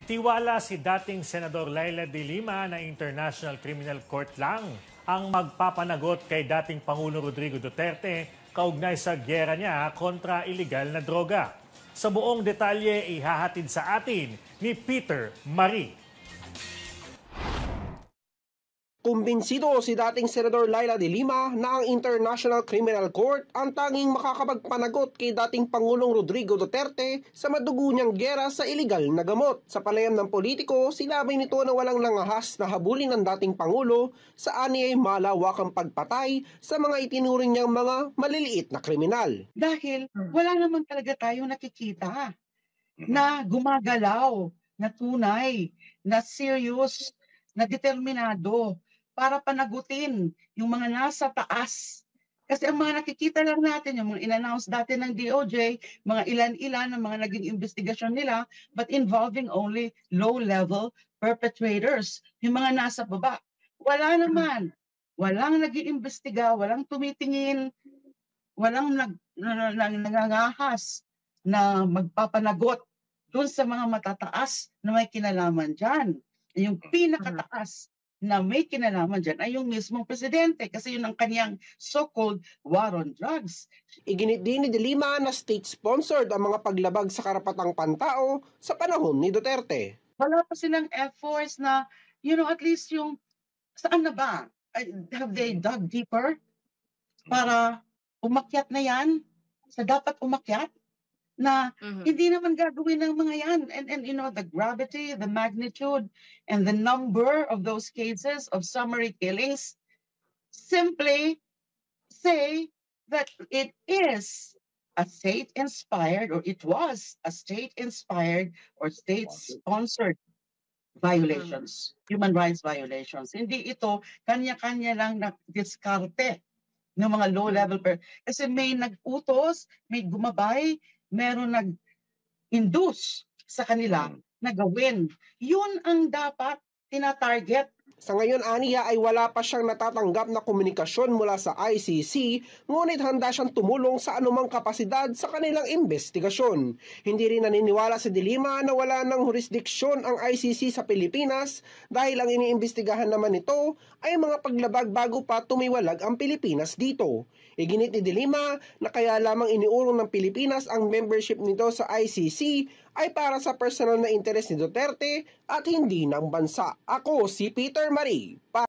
Tiwala si dating Senador Leila de Lima na International Criminal Court lang ang magpapanagot kay dating Pangulo Rodrigo Duterte kaugnay sa gyera niya kontra iligal na droga. Sa buong detalye ihahatid sa atin ni Peter Marie. Kumbinsido si dating Senador Leila de Lima na ang International Criminal Court ang tanging makakapagpanagot kay dating Pangulong Rodrigo Duterte sa madugo niyang giyera sa iligal na gamot. Sa palayam ng politiko, sinabi nito na walang nangahas na habulin ng dating Pangulo sa aniyay malawakang pagpatay sa mga itinuring niyang mga maliliit na kriminal. Dahil wala naman talaga tayong nakikita na gumagalaw, na tunay, na serious, na determinado para panagutin yung mga nasa taas. Kasi ang mga nakikita lang natin, yung mga in-announce dati ng DOJ, mga ilan-ilan ng mga naging investigasyon nila, but involving only low-level perpetrators, yung mga nasa baba. Wala naman. Walang nag-iimbestiga, walang tumitingin, walang nangangahas na magpapanagot dun sa mga matataas na may kinalaman dyan. Yung pinakataas na may kinalaman dyan ay yung mismong presidente kasi yun ang kanyang so-called war on drugs. Iginit din ni de Lima na state-sponsored ang mga paglabag sa karapatang pantao sa panahon ni Duterte. Wala pa silang efforts na, at least yung, saan na ba? Have they dug deeper para umakyat na yan sa dapat umakyat? Na hindi naman gagawin ng mga yan. And the gravity, the magnitude, and the number of those cases of summary killings simply say that it is a state-inspired, or it was a state-inspired or state-sponsored violations, human rights violations. Hindi ito kanya-kanya lang na diskarte ng mga low-level kasi may nag-utos, may gumabay, meron nag-induce sa kanila na gawin. Yun ang dapat tina-target. Sa ngayon, aniya ay wala pa siyang natatanggap na komunikasyon mula sa ICC, ngunit handa siyang tumulong sa anumang kapasidad sa kanilang investigasyon. Hindi rin naniniwala si de Lima na wala ng jurisdiksyon ang ICC sa Pilipinas dahil ang iniimbestigahan naman nito ay mga paglabag bago pa tumiwalag ang Pilipinas dito. Iginit ni de Lima na kaya lamang iniurong ng Pilipinas ang membership nito sa ICC ay para sa personal na interes ni Duterte at hindi ng bansa. Ako si Peter Marie.